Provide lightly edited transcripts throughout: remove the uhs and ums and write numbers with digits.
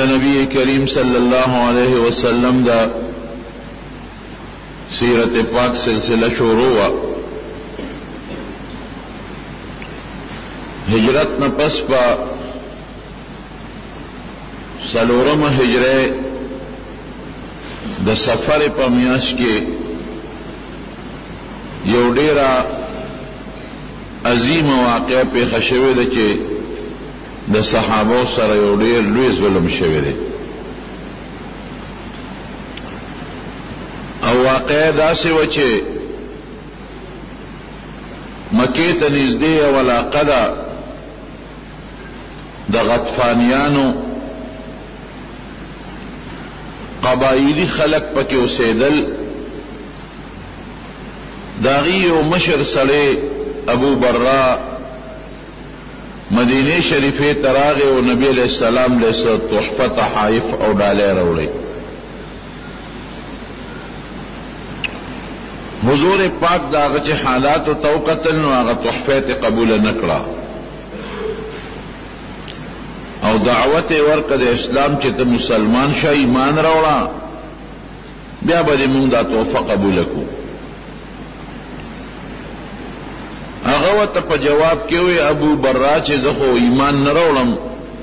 دا نبی کریم صلی اللہ علیہ وسلم دا سیرت پاک سلسلہ شروع ہوا. ہجرت نہ پس پا سلورم ہجرے د سفر په میاش کې یو ډیره عظیم واقعه پیښه شوې ده چې د صحابه سره یو ډیر لوی ظلم شوی دی. او واقعه داسې و چې مکې ته نږدې یوه علاقه ده د غطفانیانو قبایلی خلق پکې اوسېدل. د هغې یو مشر سړی ابو برا مدینه شریفې ته راغی او نبی علیہ السلام له څه تحفه تحائف او ډالۍ راوړې. حضور پاک د هغه چې حالاتو ته وکتل نو هغه تحفه ته قبول نه کړه او دعوت ورکړه د اسلام چې ته مسلمان شه، ایمان راوړه، بیا به دې موږ دا تحفه قبوله کړو. هغه ورته په جواب کې وی ابو برا چې زه خو ایمان نه راوړم،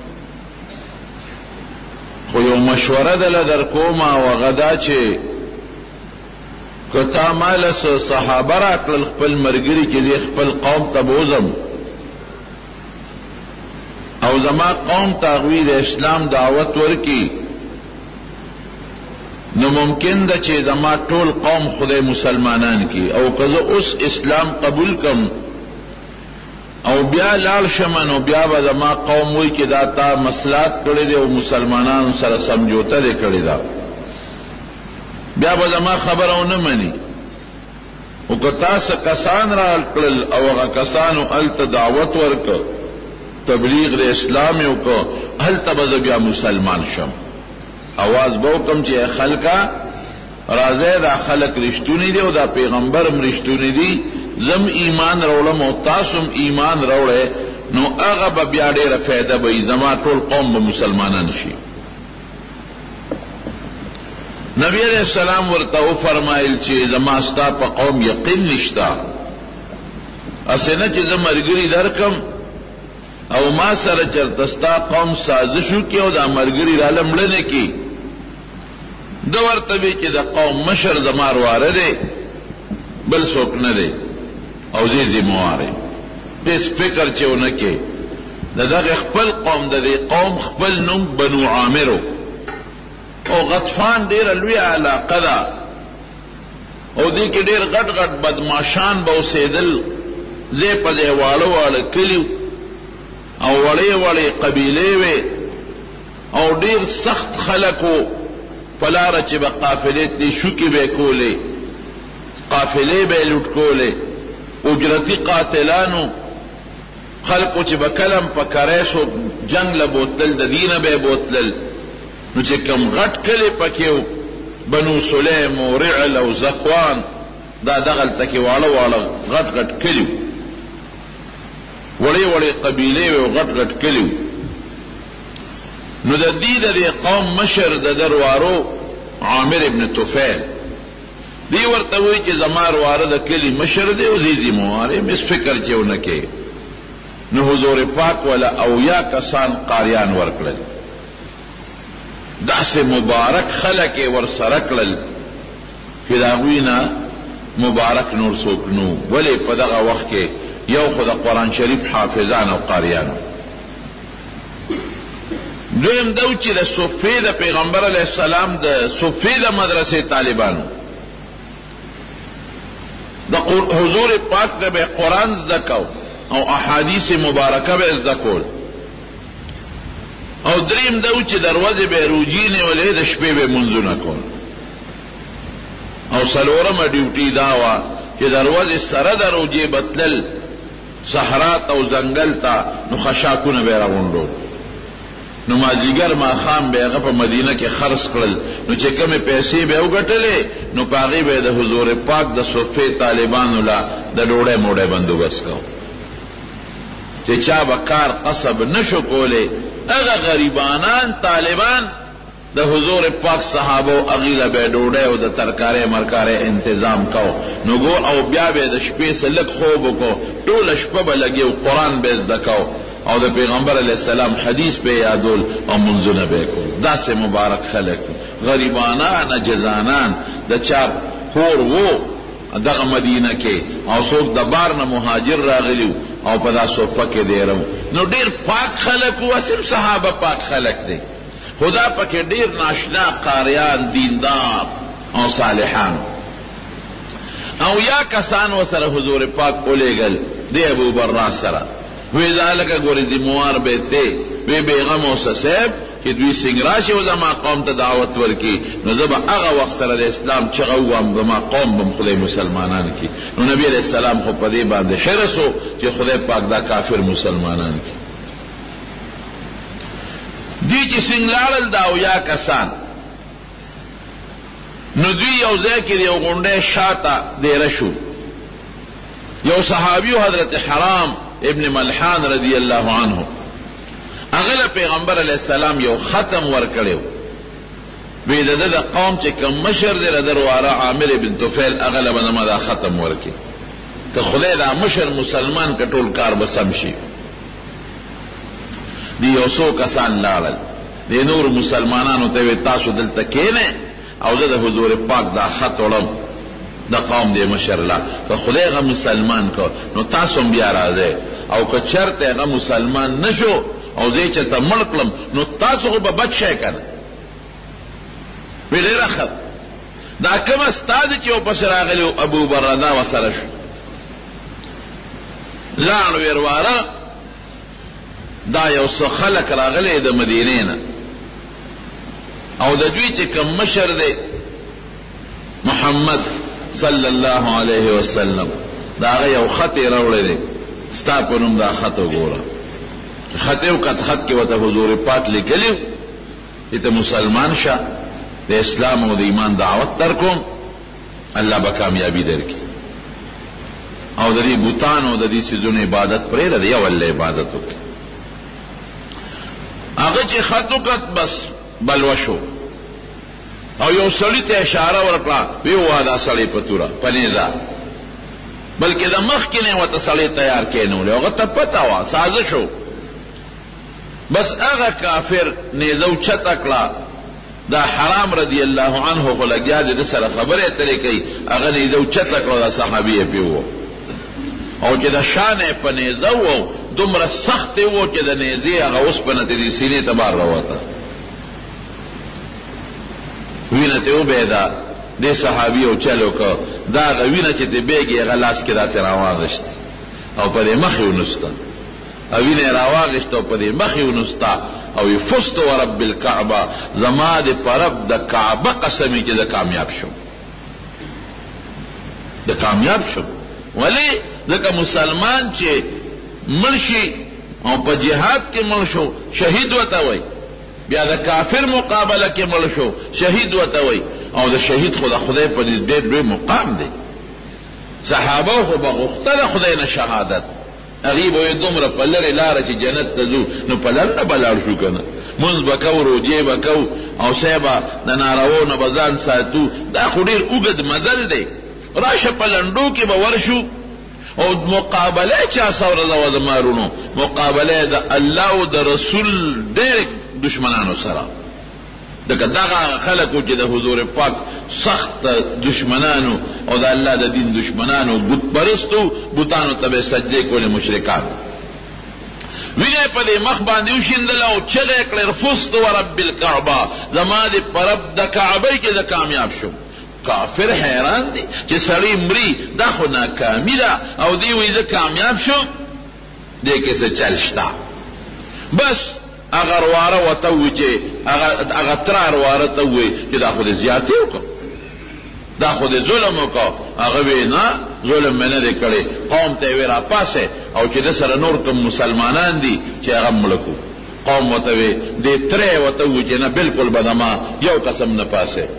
خو یو مشوره دله در کوم او هغه دا چې که تا ماله صحابه راکړل خپل ملګري چې زه خپل قوم ته بوځم او زما قوم ته هغوی د اسلام دعوت ورکي، نو ممکن ده چې زما ټول قوم خدای مسلمانان کی، او که زه اوس اسلام قبول کم او بیا لاړ شم نو بیا به زما قوم وایي چې دا تا مصلحت کړی دی او مسلمانانو سره سمجوته دی کړې ده، بیا به زما خبره ونه مني. او که تاسو کسان را کړل او هغه کسانو هلته دعوت ورکړ، تبلیغ د اسلام یې وکړ، هلته به زه بیا مسلمان شم. اواز به وکړم چې خلکه راځئ دا خلک رښتونی دي او دا پیغمبر هم رښتونی دي، زم ایمان راوړم او تاسو هم ایمان راوړئ، نو هغه به بیا ډېره فایده به وي، زما ټول قوم به مسلمانان شي. نبی علیہ السلام ورته وفرمایل چې زما ستا په قوم یقین نشته، اسې نه چې زه ملګري درکم او ما سره چرته ستا قوم سازش وکړي او دا ملګري راله مړه کړي. ده ورته وی چې د قوم مشر زما ورواره دی، بل څوک نه دی او زه ذمہوار یم. هېڅ فکر چې ونه کې د دغه خپل قوم د دې قوم خپل نوم بنو عامرو او غطفان ډېره لویه علاقه ده او دې کې ډېر غټ غټ بدماشان به اوسېدل، ځای په ځای واړه واړه کلي او وړې وړې قبیلې وې او ډېر سخت خلک وو. په لاره چې به قافلې تلې شوکې به یې کولې، قافلې به یې لوټ کولې، اجرتي قاتلانو خلکو چې به کلم په کریشو جنگ له بوتلل، د دینه به یې بوتلل. نو چې کوم غټ کلي پکې و بنو سلیم او رعل او زکوان، دا دغلته کې واړه واړه غټ غټ کلي وړې وړې قبیلې او غټ غټ کلي. نو د دې د قوم مشر د دروارو عامر ابن طفیل دی ورته وایي چې زما ورواره د کلي مشر دی او زه ذمہوار یم، هېڅ فکر چې ونه کې. نو حضور پاک ولا اویا کسان قاریان ورکړل، داسې مبارک خلک یې ورسره کړل چې د هغوی نه مبارک نور څوک نو. ولې په دغه وخت کې یو خو د قرآن شریف حافظان او قاریانو، دویم دو چې د صفې د پیغمبر علیه السلام د صفې د مدرسې طالبانو، د حضور پاک ته به قرآن زده کو او احادیث مبارکه به زده کول، او دریم دو چې دروازې به روجي نیولې، د شپې به منځونه کول، او څلورمه ډیوټي دا وه چې دروازې سره د روجې بتلل صحرات او ځنګل ته، نو خشاکونه به یې راغونډول. نو مازدیګر ماښام به هغه په مدینه کې خرڅ کړل، نو چې کومې پیسې به یې وګټلې نو په هغې به یې د حضور پاک د صفې طالبانو له د ډوډۍ موډۍ بندوبست کو. چې چا به کار قصب نشو کولی هغه غریبانان طالبان د حضور پاک صحابه اغیله به ډوډۍ او د ترکارې مرکارې تنظیم کو نو ګو او بیا به د شپې سلک خوب کو ټول شپه به لګي او قران به زده کو او د پیغمبر علی السلام حدیث به یادول او منځونه به کو داسې مبارک خلق غریبانان جزانان د چا خور وو دغه مدینه کې او څوک د بار نه مهاجر راغلیو او په دا صفه کې دیرو نو ډیر پاک خلق او اسم صحابه پاک خلق دي خدا پکې ډیر ناشنا قاریان دیندار او صالحان او یا کسان وسره حضور پاک اولېګل دی ابو برا سره وی ذالک ګورې ذموار به ته وی بیغم او صاحب چې دوی سنگراشي او زما قوم ته دعوت ورکي نو زبا هغه وخت سره د اسلام چغوام زما قوم بم خدای مسلمانان کی نو نبی علیہ السلام خو په دې باندې حرسو چې خدای پاک دا کافر مسلمانان کی دی چې سنگلال دا او یا کسان نو دوی یو ځای کې یو غونډه شاته دیره شو یو صحابي حضرت حرام ابن ملحان رضی الله عنه اغله پیغمبر علیہ السلام یو ختم ورکړیو وی د قوم چې کوم مشر دی درواره عامر بن طفیل اغله بنما دا ختم ورکی که خدای دا مشر مسلمان کټول کار بسم شي دی یو څو کسان لاړل دی نور مسلمانانو ته تاسو دلته کېنه او د حضور پاک دا خط وړم د قوم دی مشر لا که خدای غ مسلمان کو نو تاسو بیا راځي او که چرته غ مسلمان نشو او زه چې ته مړکلم نو تاسو به بچ شئ کنه ویل راخه دا کوم استاد چې او پس راغلی ابو بردا وسره شو لاړ ویرواره دا یو څو خلک راغلی د مدینې نه او د دوی چې کوم مشر دی محمد صلی الله علیه وسلم دا یو خط راوړی دی ستا په نوم دا خط وګوره خط یو کټ خط کې وته حضور پاک لیکلیو چې ته مسلمان شه د اسلام او د ایمان دعوت درکوم الله به کامیابی درکړي او د دې بوتان او د دې سيزونو عبادت پرې لري یو الله عبادت وکړي هغه چې خط وکړ بس بلوشو او یو سړی ته اشاره ورکړه وی وادا سړی پتورا پنيزا بلکې د مخ کې نه وته سړی تیار کینول هغه ته پتا وا سازش وو بس هغه کافر نیزو چتکړه دا حرام رضی الله عنه غلګیا د سره خبره ترې کوي هغه نیزو چتکړه دا صحابي پیو او چې د شان په نیزو وو دومره سخت وو چې د نیزي هغه اوس په نتیجه سینې ته بار راوته وینه ته وبېدا د صحابي او چلو کو دا غوینه چې ته بیګي غلاس کې دا سره واغشت او په مخ یې ونستا او وینه راواغشت او په مخ یې ونستا او یفست ورب الكعبه زما د پرب د کعبه قسمی چې د کامیاب شو د کامیاب شو ولی ځکه مسلمان چې مرشي او په جهاد کې مرشو شهید وته وای بیا د کافر مقابله کې مړ شو شهید وته وای او د شهید خدای په دې ډېر لوی مقام دی صحابه خو بغختله خدای نه شهادت غریب وي دومره په لري لار چې جنت ته ځو نو په لار نه بلار شو کنه منځ بکو روجه بکو او سیبا د نارو نه بزان ساتو دا خو ډېر اوږد مزل دی راشه په لندو کې به ورشو او مقابله چا سره زو مارونو مقابله د الله او د رسول ډېر دشمنانو سره دغه خلکو چې د حضور پاک سخت دشمنانو او د الله د دین دشمنانو بت پرستو بوتانو ته سجده کول مشرکان وینه په دې مخ باندې وشیندل او چغه کړ فست ورب الكعبه زما دې پرب د کعبه کې د کامیاب شو کافر حیران دي چې سړی مري دا خو ناکامی ده او دی وې زه کامیاب شو دې کې څه چلشتا بس اگر واره وته چې اگر تر واره ته وې چې دا خو دې زیاتی وکړه دا خو دې ظلم وکړه هغه وینا ظلم نه کړي قوم ته ورا پاسه او چې د سره نور کوم مسلمانان دي چې هغه ملکو قوم وته دې تر وته چې نه بالکل بدما یو قسم نه پاسه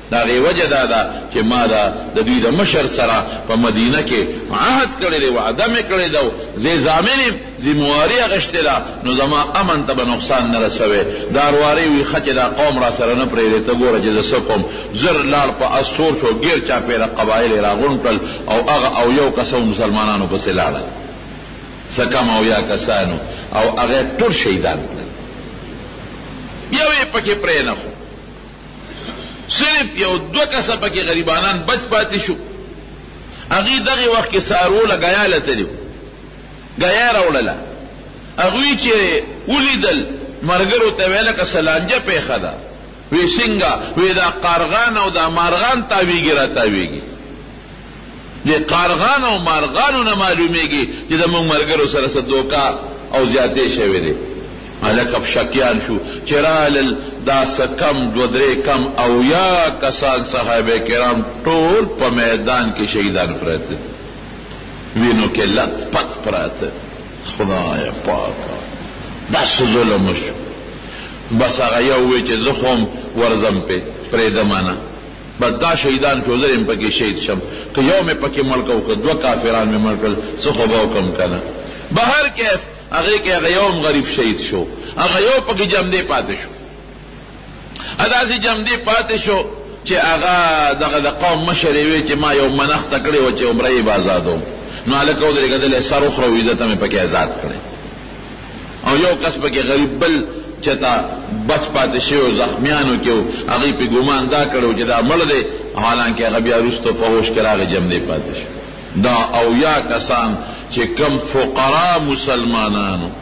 دا غي وجه دا ده چې ما د دوی د مشر سره په مدینه کې عهد کړی دی، وعده مې کړی ده، زه ضامن ذمہواری اخیستې ده، نو زما امن ته به نقصان نه رسوي. دا اروارې وي ښه چې دا قوم را سره نه پرېږدي، ته ګوره چې زه څه کوم. زر لاړ په اسور شو، ګیر چاپېره قبایل یې راغونډ کړل او هغه او یو کسو مسلمانانو پسې لاړل، څه کم او یا کسانو، او هغه ټول شهیدان کړل. یو یې پکې پرې نه خو، صرف یو دو کسه پکې غریبانان بچ پاتې شو. هغې دغې وخت کې ساروله ګیا لته دي، ګیا راوړله. هغوی چې ولیدل ملګرو ته ویل که سلانجه پېښه ده، وی څنګه؟ وی دا قارغان او دا مارغان تاویږي را تاویږي. د قارغان او مارغانو نه معلومیږي چې د موږ ملګرو سره څه دوکه او زیاتې شوې دي. هلکه شکیان شو چې رالل دا څه کم دو درې کم او یا کسان صحابه کرام ټول په میدان کې شهیدان پراته، وینو کې لت پت پراته. خدای پاکه دا څه ظلم شو. بس هغه یو وی چې زه خو هم ورځم پرېږدمانه، بس دا شهیدان شو، زه یم پکې شهید شم. که یو مې پکې مړ کړ، که دوه کافران مې مړ کړل، څه خو به وکړم که نه. بهر کیف هغه کې هغه یو هم غریب شهید شو، هغه یو پکې جمدې پاتې شو. داسې جمدې پاتې شو چې هغه دغه د قوم مشر یې وی چې ما یو منښته کړې وه چې عمره یې به ازادوم، نو هلکه ودرېږېدلی سر وخوره و عزت مې پکې آزاد کړی. او یو کس پکې غریب بل چتا بچ پاتې شوی زخمیانو کې و، هغې پې ګمان دا کړی چې دا مړ دی، حالانکې هغه بیا وروسته په هوش کې راغی جمدې پاتې شو. دا او یا کسان چې کم فقرا مسلمانانو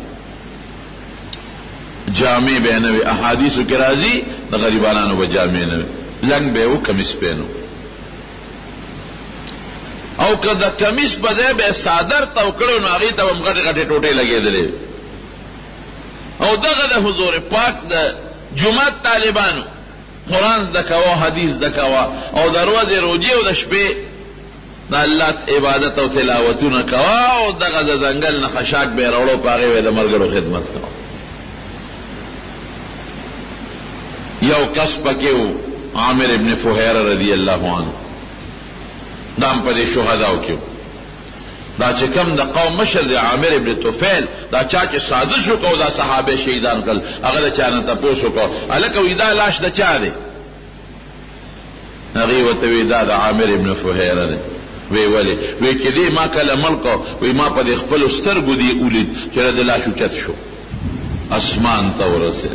جامع به نه وي، احادیثو کې راځي د غریبانو به جامع نه وي، لنګ به و کمیس پهنو، او که د کمیس په ځای به صادر تاو کړی نو هغې ته به هم غټې غټې ټوټې لګېدلې. او دغه د حضور پاک د جمعات طالبانو قرآن زده کوه، حدیث زده کوه، او د ورځې روجې او د شپې د الله عبادت او تلاوتونه کوه، او دغه د ځنګل نه خشاک به یې راوړو، په هغې به د ملګرو خدمت کوه. یو کس پکې و عامر ابن فهیره رضی الله عنه، دا هم په دې شهداو کې و. دا چې کم د قوم مشر دی عامر ابن طفیل، دا چا چې سازش وکړو دا صحابه شهیدان کړل، هغه د چا نه تپوس وکړو، هلکه وایي دا لاش د چا دی؟ هغې ورته وایي دا د عامر ابن فهیره دی. وی ولې؟ وی چې دې ما کله مړ کړو، وی ما په دې خپلو سترګو دې ولید چې د لاش اوچت شو، اسمان ته ورسېد.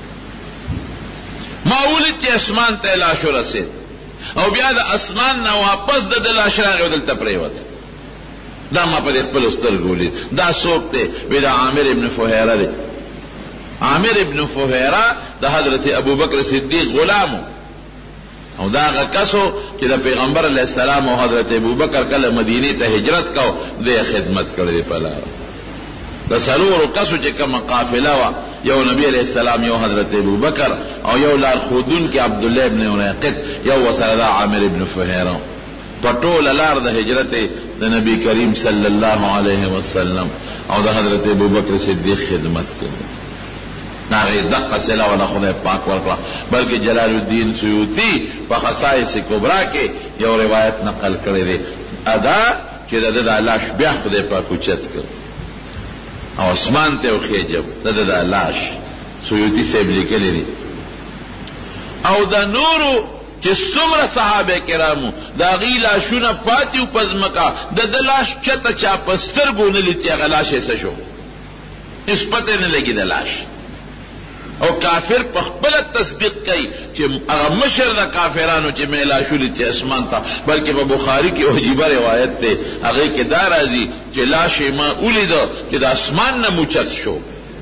ما ولید چې اسمان ته لاش ورسېد، او بیا د اسمان نه واپس د لاش راغی او دلته پرېوت. دا ما په دې خپلو سترګو ولید. دا څوک دی؟ وی دا عامر ابن فهیره دی. عامر ابن فهیره د حضرت ابوبکر صدیق غلامو، او دا هغه کسو چې د پیغمبر علیه السلام او حضرت ابوبکر کله مدینې ته هجرت کو، د خدمت کړی په لاره. د څلورو کسو چې کومه قافله وه، یو نبی علیه السلام، یو حضرت ابوبکر، او یو لارښودونکی عبدالله ابن عنیقط، یو ورسره دا عامر ابن فهیره. په ټوله لار د هجرت د نبی کریم صلی الله علیه وسلم او د حضرت ابوبکر صدیق خدمت کړی. هغې دقه صله ولا خدای پاک ورکړه. بلکې جلال الدین سیوطي په خصائص کبرا کې یو روایت نقل کړی دی، ادا چې د ده دا لاش بیا خدای پاک اوچت کړ او اسمان ته وخېجب، د ده دا لاش سیوطي صاحب لیکلی دی. او د نورو چې څومره صحابه کرامو د هغې لاشونه پاتې و په ځمکه، د ده لاش چته چا په سترګو نه لید چې هغه لاش یې څه شو، هېڅ پته نه لګي د لاش. او کافر په خپله تصدیق کوي چې هغه مشر د کافرانو چې مې لاش ولید چې اسمان ته. بلکې په بخاري کې عجیبه روایت دی، هغې کې دا راځي چې لاش یې ما ولیده چې د اسمان نه موچت شو،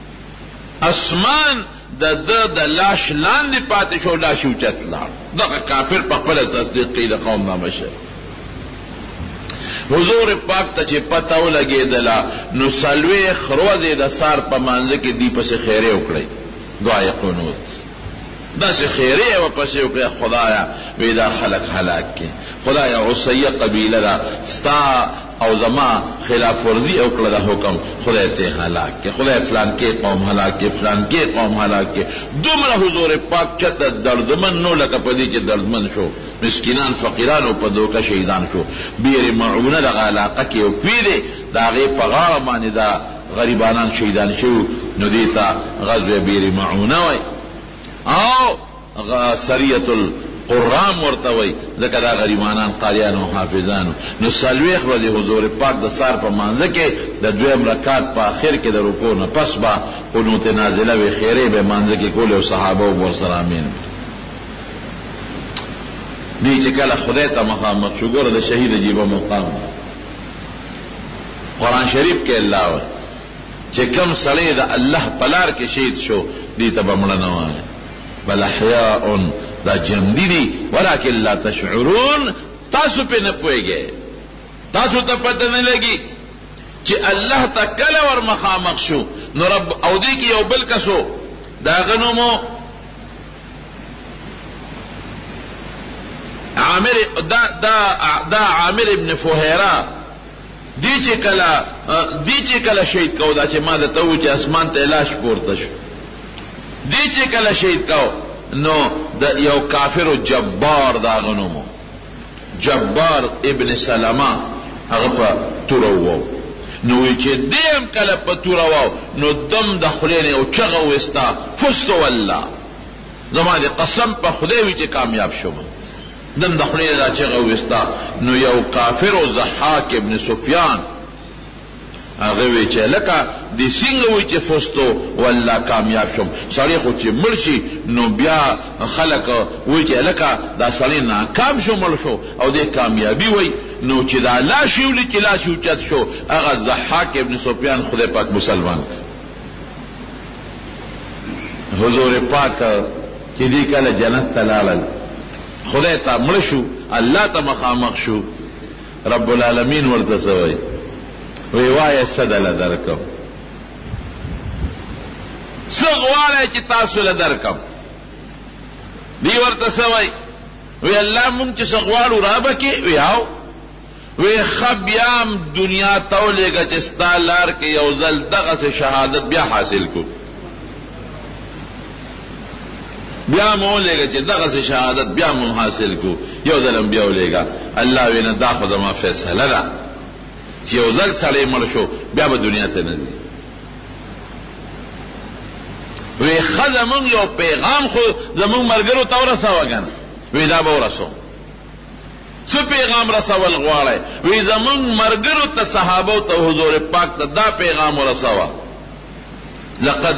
اسمان د ده د لاش لاندې پاتې شو، لاش یې اوچت لاړ. دغه کافر په خپله تصدیق کوي د قوم دا مشر. حضور پاک ته چې پته ولګېدله نو څلوېښت ورځې د سار په مانځه کې دوی پسې خیرې وکړئ، دعای قنوت، داسې خیرې یې ورپسې وکړې. خدایه وی دا خلک هلاک کړي، خدایه عصیه قبیله ده، ستا او زما خلاف ورزی او کړه د حکم خدای ته هلاک کې خدای فلان کې قوم هلاک کې فلان کې قوم هلاک کې دومره حضور پاک چته دردمن نو لکه پدې کې دردمن شو مسکینان فقیران او په دوکه شهیدان شو بیر معونه د علاقه کې او پیډه دا غي په غاړه باندې دا غریبانان شهیدان شو نو دیتا غزوه بیر معونه وای او سریه قرام ورتوي ځکه دا غریبانان قاریان او حافظان نو سلويخ ورځې حضور پاک د سار په مانځ کې د دویم رکعت په اخر کې د رکوع نه پس با قنوت نازله وی خیره به مانځ کې کول او صحابه او ورسره امين دي چې کله خدای ته مخامخ شو ګوره د شهید جیبه مقام قرآن شریف کې الله وایي چې کوم سړی د الله په لار کې شهید شو دي ته به مړ نه وایي بل احیاء دا جمدی دی ولیکن لا تشعرون تاسو پہ نہ پوئے گئے تاسو تا پتہ نہیں لگی چې الله تا کله ور مخامخ شو نو رب او دی کی یو بل کسو دا غنومو عامر دا عامر ابن فهيرة دی چې کله شهید کو دا چې ما د تو چې اسمان ته لاش پورته شو دی چې کله شهید کو نو د یو کافر جبار دا غنومو جبار ابن سلمہ هغه په تورو نو چې دیم کله په تورو نو دم د خلینه او چغه وستا فست والله زما دې قسم په خدای وی چې کامیاب شوم دم د خلینه دا چغه وستا نو یو کافر او ضحاک ابن سفیان هغه وی چې لکه د څنګه وی چې فستو والله کامیاب شوم سړی خو چې مرشي نو بیا خلک وی چې لکه دا سړی ناکام شو مړ شو او د کامیابی وی نو چې دا لا شیول چې لا شو چت شو هغه ضحاک ابن سفیان خدای پاک مسلمان حضور پاک چې دې کله جنت تلال خدای ته مړ شو الله ته مخامخ شو رب العالمین ورته سوی وی وای صدل درکم سغواله چې تاسو له درکم دی ورته سوی وی الله مونږ چې سغوالو رابه کې ویاو وی خبيام دنیا تولېګه چې ستالار کې یو ځل دغه شهادت بیا حاصل کو بیا مولېګه چې دغه شهادت بیا مو حاصل کو یو ځل بیا ولېګه الله وینا دا خو زما فیصله ده چې یو ځل سړی مړ شو بیا به دنیا ته نه ځي وی خزمون یو پیغام خو زمون مرګرو ته ورساوه کنه وی دا به ورسو څه پیغام رسول غواړي وی زمون مرګرو ته صحابه ته حضور پاک ته دا پیغام ورساوه لقد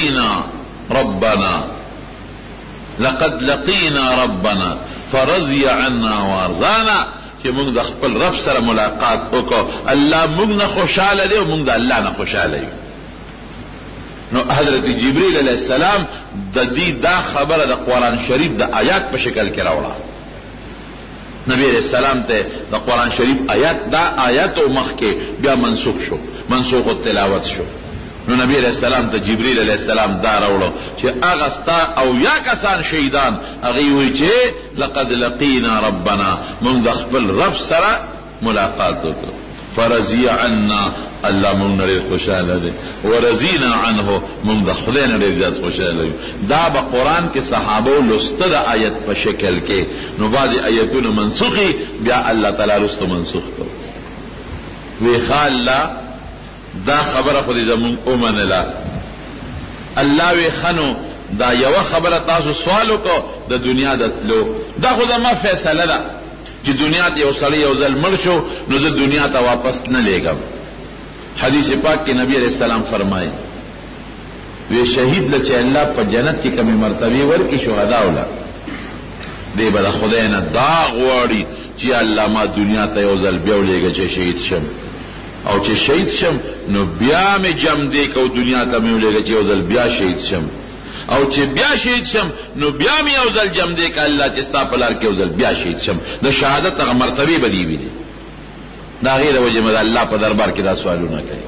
لقينا ربنا فرضي عنا وارضانا چې موږ د خپل رب سره ملاقات وکړو الله موږ نه خوشاله دی او موږ د الله نه خوشاله یو نو حضرت جبرئیل علیہ السلام د دې دا خبره د قرآن شریف د آیات په شکل کې راوړه نبی علیہ السلام ته د قرآن شریف آیات او مخ کې بیا منسوخ التلاوت شو نو نبی علیہ السلام ته جبرئیل علیہ السلام دا راوړو چې هغه ستا او یا کسان شهیدان هغه وی چې لقد لقينا ربنا موږ د خپل رب سره ملاقات وکړو فرضي عنا الله موږ نه خوشاله دي ورزينا عنه موږ د خدای نه ډېر خوشاله یو دا په قران کې صحابه لسته د آیت په شکل کې نو بعض آیتونه منسوخي بیا الله تعالی رسته منسوخ کړ وی خاله دا خبره خو دې زمون اومنلا الله وی خنو دا یو خبره تاسو سوال وکړو د دنیا د تلو دا خو زما فیصله ده چې دنیا ته یو سړی یو ځل مړ شو نو زه دنیا ته واپس نه لېږم حدیث پاک کې نبی علیہ السلام فرمایي وی شهید له چې الله په جنت کې کمی مرتبه ورکړي شهدا ولا دې بل خدای نه دا غواړي چې الله ما دنیا ته یو ځل بیا ولېږي چې شهید شم او چې شهید شم نو بیا می جم دې کو دنیا ته می ولېږي چې یو ځل بیا شهید شم او چې بیا شهید شم نو بیا می یو ځل جم دې ک الله چې ستا په لار کې یو ځل بیا شهید شم د شهادت هغه مرتبه بدی وي دا غیر وجه مده الله په دربار کې دا سوالونه کوي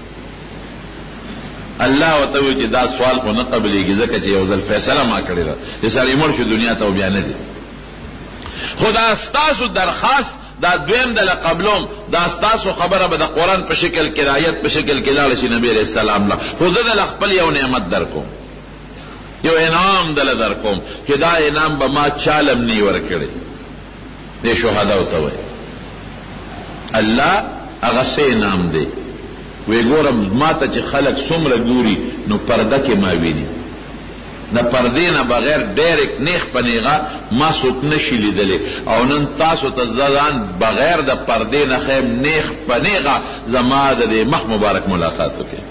الله وتعالى چې دا سوال کو نه قبلېږي ځکه چې یو ځل فیصله ما کړی ده چې سړی مړ شو دنیا ته بیا نه دي خدا ستاسو درخواست دا دویم دل قبلوم دا ستاسو خبره به د قرآن په شکل کې آیت په شکل کې لاړ شي نبی علیہ السلام له خو زه دل خپل یو نعمت در کوم یو انعام دل در کوم چې دا انعام به ما چالم نی ورکړي دې شهدا ته وای الله هغه سه انعام دی وی ګورم ما ته چې خلق څومره ګوري نو پرده کې ما ویني د پردې نه بغیر ډایرکټ نیخ پنیغه ما څوک نشي لیدلی او نن تاسو ته ځان بغیر د پردې نه خیم نیخ پنیغه زما د مخ مبارک ملاقات وکړي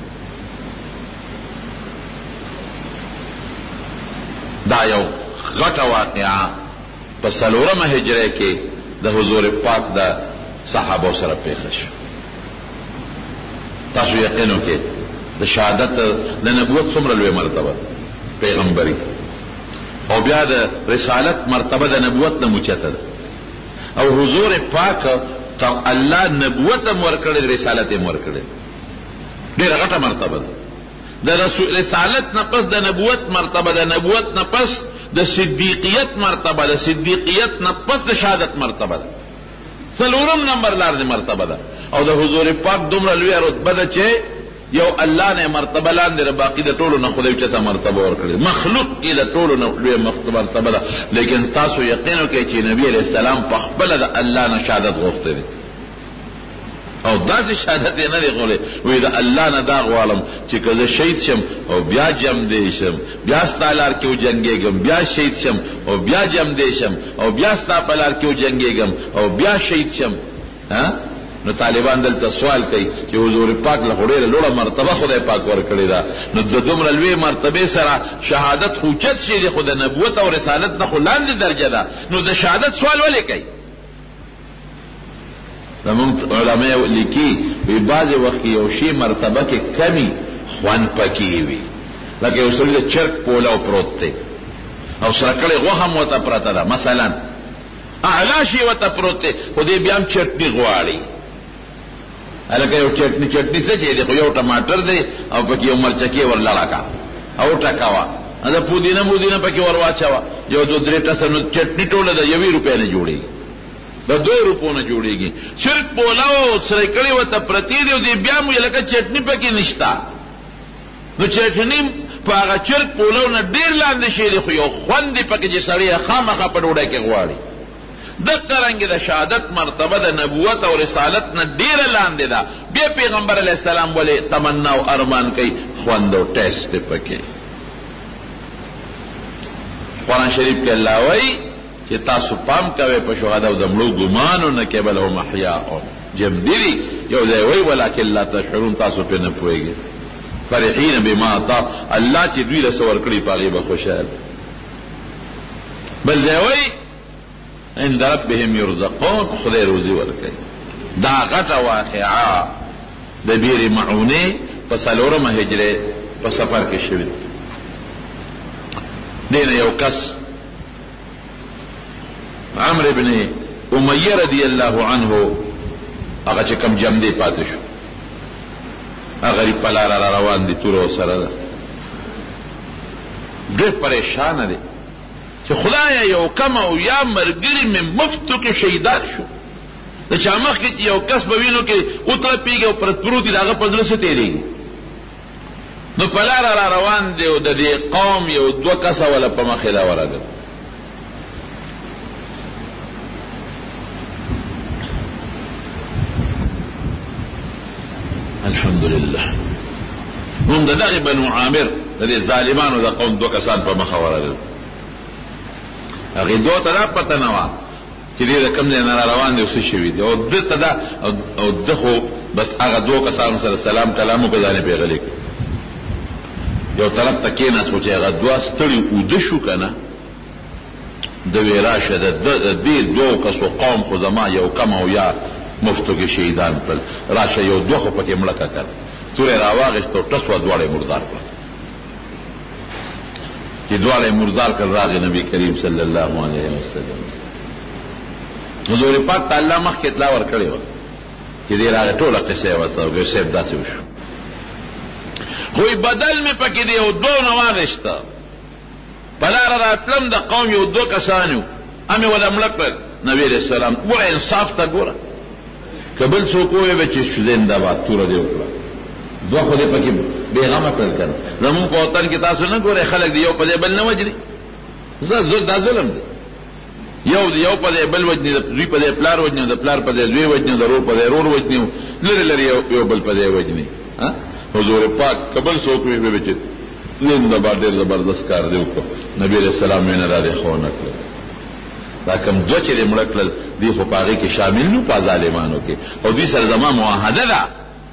دا یو غټه واقعه په څلورمه هجره کې د حضور پاک د صحابه سره پیښه شوه تاسو یقینو کې د شهادت د نبوت څومره لوی مرتبه پیغمبري او بیا د رسالت مرتبه د نبوت نه موچته ده او حضور پاک ته الله نبوت هم ورکړي رسالت هم ورکړي ډېره غټه مرتبه ده د رسالت نه پس د نبوت مرتبه د نبوت نه پس د صدیقیت مرتبه د صدیقیت نه پس د شهادت مرتبه ده څلورم نمبر لار دی مرتبه ده او د حضور پاک دومره لوی رتبه ده چې یو الله نه مرتبه لاندې باقی د ټولو نه خدای چته مرتبه ورکړي مخلوق کې د ټولو نه لوی مرتبه ده لیکن تاسو یقین وکړئ چې نبی علیہ السلام په خپل د الله نه شهادت غوښته دي او داسې شهادت یې نه دی غوښتلی وایي د الله نه دا غواړم چې که زه شهید شم او بیا جم دی شم بیا ستا لار کې وجنګېږم بیا شهید شم او بیا جم دی شم او بیا ستا په لار کې وجنګېږم او بیا شهید شم نو طالبان دلته سوال کوي چې حضور پاک له ډېره لوړه مرتبه خدای پاک ورکړې ده نو د دومره لوی مرتبه سره شهادت خو چت شي دی خو د نبوت او رسالت نه خو لاندې درجه ده نو د شهادت سوال ولې کوي زمونږ علماء لیکي وی بعضې وخت کې یو شی مرتبه کې کمی خوند پکې وي لکه یو سړي د چرګ پولاو پروت دی او سره کړې غوښه هم ورته پرته ده مثلا اعلی شي ورته پروت دی خو دې بیا هم چټني غواړي هلکه یو چټني څه چې دی خو یو ټماټر دی او پکې یو مرچکې ورلړه کا او ټکاوه دا پودینه پکې ور واچوه یو دو درې ټسه نو چټني ټوله د 1 روپۍ نه جوړېږي د 2 روپو نه جوړېږي چرګ پولاو سره کړې ورته پرتې دی او دې بیا مو لکه چټني پکې نشته نو چټني په هغه چرګ پولاو نه ډېر لاندې شي دی خو یو خوند پکې چې سړی خامخا په ډوډۍ کې غواړي دغه رنګ د شهادت مرتبه د نبوت او رسالت نه ډیره لاندې ده بیا پیغمبر علیه السلام ولې تمنا او ارمان کوي خوند او ټیسټ پکې قرآن شریف کې الله وایي چې تاسو پام کوئ په شهدا او د مړو ګمانو نه کې بل هم احیاء جمدلی یو ځای وایي ولکن لا تشعرون تاسو په نه پوهیږئ فرحین بما اعطا الله چې دوی له څه ورکړي په هغې به خوشحال بل ځای وایي عند ربهم يرزقون خدای روزي ورکي دا غټه واقعه د بیر معونه په څلورمه هجره په سفر کې شوه دین یو کس عمرو ابن امیہ رضی الله عنه هغه چې کم جمع دی پاتې شو هغه په لار روان دي تور سره ډېر پریشان دي چې خدایا یو کم او یا مرګري مې مفتو کې شهیدان شو د چا مخ کې یو کس به وینو کې اوتره پیږي او پر پروت دغه په ځل څه تیریږي نو په لار روان دي او د دې قوم یو 2 کسه ولا په مخې لا ورغل الحمدلله هم دغه بنو عامر د ظالمانو د قوم 2 کسان په مخ ورغل هغه دوه ته پته نه و چې دې کوم نه روان دي او څه شوي دي او دته دا او دغه بس هغه 2 کسانو سره سلام کلام په ځانه پیغلې یو طرف تکې نه سوچي هغه 2 ستړي او د شو کنه د ویرا شد د دې 2 کسو قوم خو زما یو کم او یا مفتو کې شهیدان پر راشه یو 2 خو پکې ملکه کړ تورې راواغشت او ټسو دواړه مردار کړ چې دواړه مردار کړ راغی نبی کریم صلی الله علیه وسلم حضور پاک تعالی مخ کې اطلاع ورکړی و چې دې راغی ټوله قصه وته او سیب داسې وشو خو بدل می پکې دی او 2 نواغشت بلار راتلم د قوم یو 2 کسانو امه ولا ملک نبی علیہ السلام ګوره انصاف ته ګوره کبل څوک وایي به چې زنده باد توره دی وکړه دوه خو دې پکې بېغمه کړل کنه زمونږ په وطن کې تاسو نه ګورئ خلک دی یو په دې بل نه وجني دا ظلم دی یو په دې بل وجني د دوی په دې پلار وجني د پلار په دې دوی وجني د رور په دې رور وجني لري لري یو بل په دې وجني حضور پاک کبل څوک وایي به چې زنده باد ډېر زبردست کار دی وکړه نبی علیہ السلام یې نه را دې خو نه کړل دا کوم دوه چې دې مړه کړل دي خو په هغې کې شامل نو په ظالمانو کې او دوی سره زما معاهده ده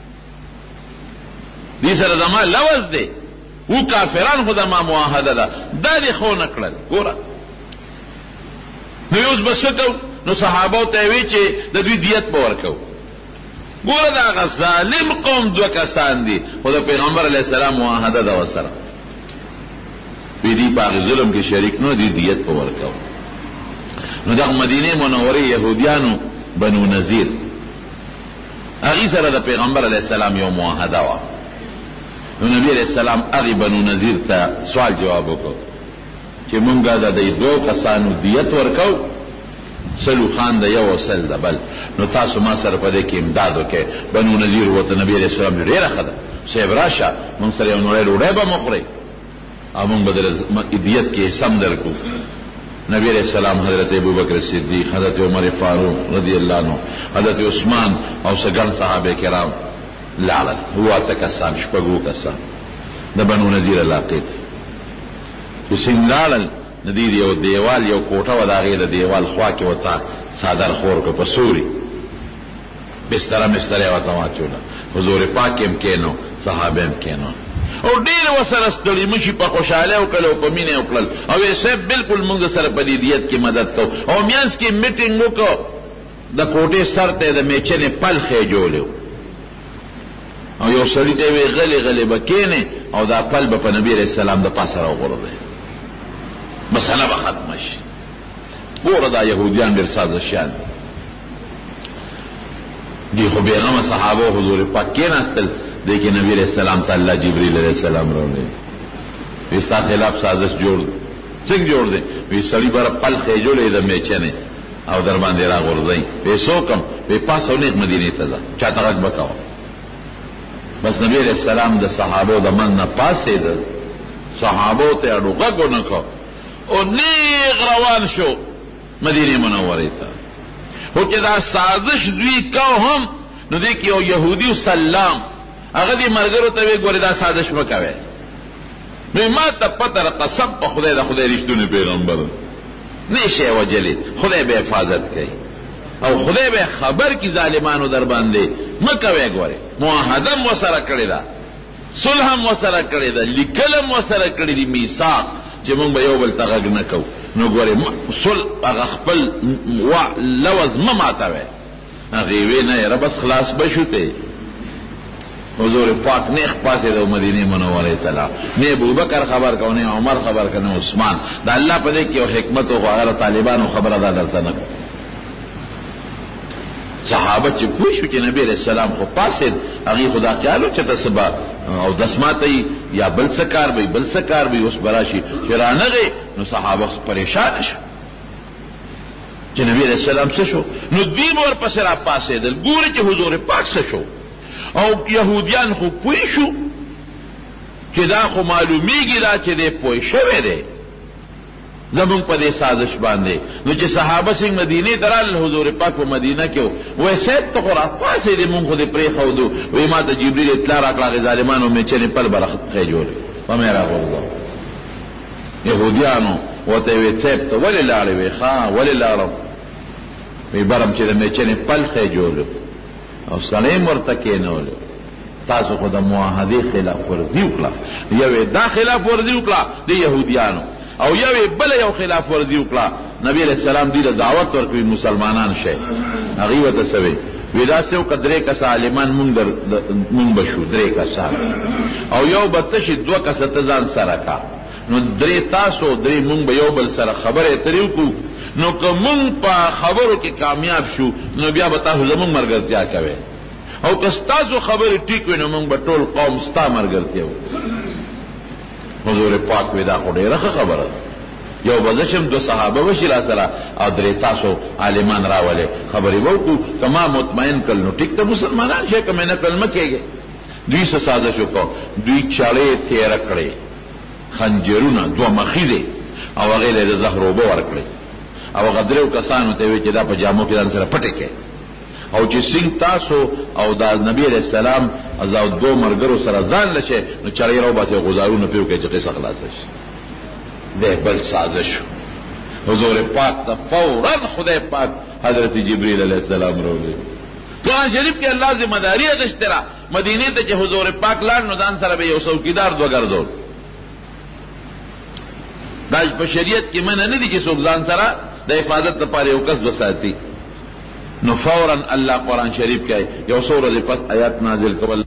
دې سره زما لوز دی او کافران خو زما معاهده ده دا دې خو نه کړل ګوره نو اوس به څه کوو نو صحابو ته وی چې د دوی دیت به ورکوو ګوره دا هغه ظالم قوم دوه کسان دي خو د پیغمبر علیه السلام معاهده ده ورسره وی دي په هغې ظلم کې شریک نو دي دیت به ورکوو نو دغه مدینه منورې یهودیانو بنو نذیر هغې سره د پیغمبر علیه السلام یو معاهده وه نو نبی علیہ السلام هغې بنو نذیر ته سوال جواب وکړو چې مونږ د دې دوه کسانو دیت ورکو سلو خان د یو او سل د بل نو تاسو ما سره په دې کې امداد وکړئ بنو نذیر ورته نبی علیہ السلام ډېره ښه ده صاحب راشه مونږ سره یو نوړی ډوډۍ به مخورئ او مونږ به د دیت کې سم درکړو نبی علیہ السلام حضرت ابوبکر صدیق حضرت عمر فاروق رضی اللہ عنہ حضرت عثمان او سګڼ صحابه کرام لاړل هو اته کسان شپږو کسان د بنو نذیر علاقې ته چې څنګه لاړل ندیر یو دیوال یو کوټه و د هغې د دیوال خوا کې ورته څادر خور کړه په سوري بستره مستره یې ورته واچوله حضور پاک هم کېنو صحابه هم کېنو او ډېر ورسره ستړي مشي په خوشحالۍ وکړل او په مینه یې وکړل او یې صاحب بلکل موږ سره په دې دیت کې مدد کوو او میانځ کې میټینګ وکړو د کوټې سر ته یې د میچنې پل خېجولی او یو سړي ته یې وی غلې غلې به کېنې او دا پل به په نبي علیه السلام د پاسه راوغورځوي مسله به ختمه شي ګوره دا یهودیان ډېر سازشیان دي خو بېغمه صحابه حضور پاک کېناستل دی کې نبی علیہ السلام ته الله جبریل علیہ السلام راوړي وی ستا خلاف سازش جوړ څنګه جوړ دی وی سړي بره پل خېجولی د میچنې او در باندې راغورځئ وی څوک هم وی پاسه نیغ مدینې ته ځه چاته غږ مه کوه بس نبی علیہ السلام د صحابو د من نه پاسېده صحابو ته اډو غږ ونه کو او نیغ روان شو مدینې منورې ته خو چې دا سازش دوی کو هم نو دی کې یو یهودي سلام هغه دې ملګرو ته وی ګورې دا سازش مه کوئ نو ما ته پته ده قسم په خدای د خدای رښتونی پیغمبر نه شی وجلې خدای به حفاظت کوي او خدای به خبر کی ظالمانو در باندې مه کوئ ګورې معاهده م ورسره کړې ده صلح م ورسره کړې ده لیکل م ورسره کړي دي میثاق چې موږ به یو بل ته غږ نه کوو نو ګورې صلح هغه خپل لوز مه ماتوئ هغې وی نه یاره بس خلاص به شو ته حضور پاک نیخ پاسې د مدینې منورې ته لاړ نه ابوبکر خبر کو نه عمر خبر کو نه عثمان د الله په دې کې یو حکمت او هغه طالبانو خبره ده درته نه صحابه چې پوه شو چې نبی علیہ السلام خو پاسېد هغې خو دا خیال و چې ته سبا او دسماته یا بل څه کار به بل څه کار به اوس به راشي چې رانغې نو صحابه پریشانه شو چې نبی علیہ السلام څه شو نو دوی به ورپسې را پاسېدل ګورې چې حضور پاک څه شو او یهودیان خو پوه شو چې دا خو معلومیږي دا چې دی پوه شوی دی زمونږ په دې سازش باندې نو چې صحابه څنګه مدینې ته رالل حضور پاک په مدینه کې وایي صاحب ته خو راپاڅېدې مونږ خو دې پرېښودو وایي ما ته جبریل اطلاع راکړه هغې ظالمانو میچنې پل به راخېجولې په مې راغورځو یهودیانو ورته یې وایي صاحب ته ولې لاړې وایي ښه ولې لاړم وایي برم چې د میچنې پل خېجولو او سلیم ورته کېنولو تاسو خو د معاهدې خلاف ورزي وکړه یو دا خلاف ورزي وکړه د یهودیانو او یو بل یو خلاف ورزي وکړه نبی علیہ السلام دې له دعوت ورکوي مسلمانان شي هغې ورته څه وی وی داسې وکړه 3 کسه عالمان مونږ به شو 3 کسان او یو به تشي 2 کسه ته ځان سره کا نو 3 تاسو 3 مونږ به یو بل سره خبرې اترې وکړو نو که مونږ په خبرو کې کامیاب شو نو بیا به تاسو زمونږ ملګرتیا کوئ او که ستاسو خبرې ټیک وي نو مونږ به ټول قوم ستا ملګرتیا وکړو حضور پاک وی دا خو ډېره ښه خبره ده یو بزشم دو صحابه وشي را سره او درې تاسو عالمان راولې خبرې وکړو کما مطمئن کړل نو ټیک ته مسلمانان شي کمه نه کلمه کېږي دوی څه سازش وکړو دوی چاړې تیر کړې خنجرونه دوه مخې دي او هغه له زهروبه ورکړي او غدرو کسانو ته وی چې دا په جامو کې ځان سره پټه کې او چې څنګه تاسو او دا نبی علیہ السلام ازاو دو مرګرو سره ځان لشه نو چړې راو باسي غزارونه پیو کې چې قصه خلاص شي ده بل سازش حضور پاک ته فورا خدای پاک حضرت جبرئیل علیہ السلام راوړي قرآن شریف کې الله ذمہ داری اخیستره مدینه ته چې حضور پاک لاړ نو ځان سره به یو څوکیدار دوه ګرځول دا په شریعت کې منع نه دي چې څوک ځان سره د حفاظت لپاره یو کس وساتي نو فورا الله قرآن شریف کې یو سورہ پس آیات نازل کول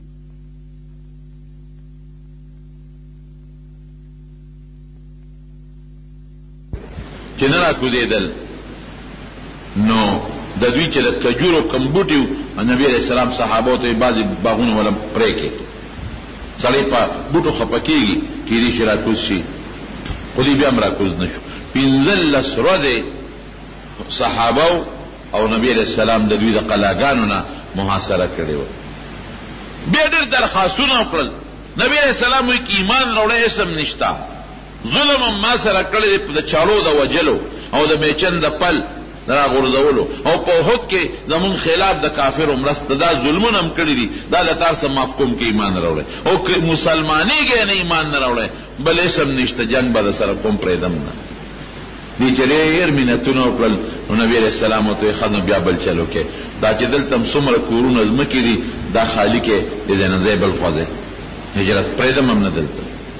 چې نه راکوزېدل نو د دوی چې د کجورو کمبوټیو نبی علیہ السلام صحابو ته بعضې باغونه ولا پرې کې سړی په بوټو خپه کېږي کېدای شي راکوز شي خو دوی بیا هم راکوز نه شو 15 ورځې صحابو او نبی علیہ السلام د دوی د قلاګانو نه محاصره کړې وه بیا ډېر درخواستونه وکړل نبی علیہ السلام وایي که ایمان راوړی اسم نشته ظلم ما سره کړی دی د چاړو د وجلو او د میچن د پل د راغورځولو او په احد کې زمون خلاف د کافرو مرسته دا ظلمونه هم کړي دي دا د تار سره محکوم کې ایمان راوړی او که مسلمانېږي نه ایمان نه راوړی بل اسم نشته جنګ به سره کوم پرېږدم نه دي چې ډېر مینتونه وکړل نو نبی علیہ السلام ورته ویې ښه نو بیا بل چل وکړې دا چې دلته هم څومره کورونه ځمکې دي دا خالي کې د ځای نه ځای بل خوا ځای هجرت پرېږدم هم نه دلته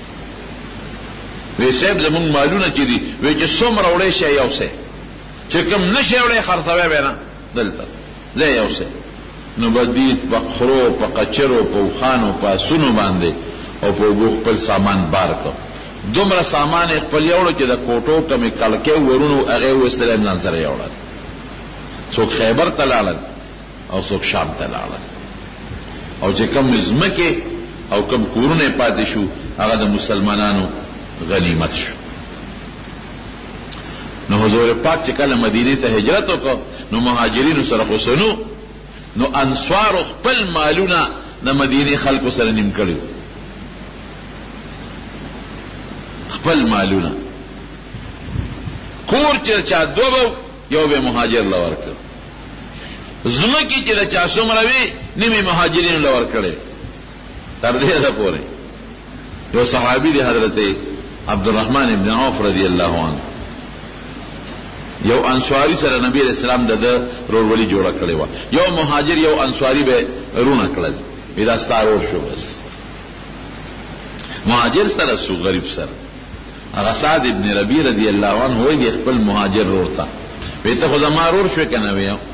وی صاحب زمونږ مالونه چې دي وی چې څومره وړی شي یو څه چې کوم نه شي وړی خرڅوی به نه دلته ځای یو څه نو به دوی په خرو په قچرو په اوښانو په اسونو باندې او په اوبو خپل سامان بار کړ دومره سامان یې خپل یوړو چې د کوټو کمې کړکۍ ورونو هغې ویستلی هم ځان سره یوړل څوک خیبر ته لاړل او څوک شام ته لاړل او چې کوم ځمکې او کوم کورونه یې پاتې شو هغه د مسلمانانو غنیمت شو نو حضور پاک چې کله مدینه ته هجرت وکړ نو مهاجرینو سره خوسنو نو انصار خپل مالونه د مدینه خلکو سره نیم کړو خپل مالونه کور چې چا دوبو یو به مهاجر لور کړ زمکی چې چا څومره وی نیمه مهاجرینو لور کړي تر دې ده پورې یو صحابي دی حضرت عبدالرحمن ابن عوف رضی اللہ عنہ یو انصاری سره نبی علیہ السلام د رورولي جوړه کړې و یو مهاجر یو انصاری به رونه کړل دا ستارور شو بس مهاجر سره سو غریب سره هغه سعد ابن ربیع رضی اللہ عنہ وایي خپل مهاجر رورتا وی ته خو زما رور شو کنه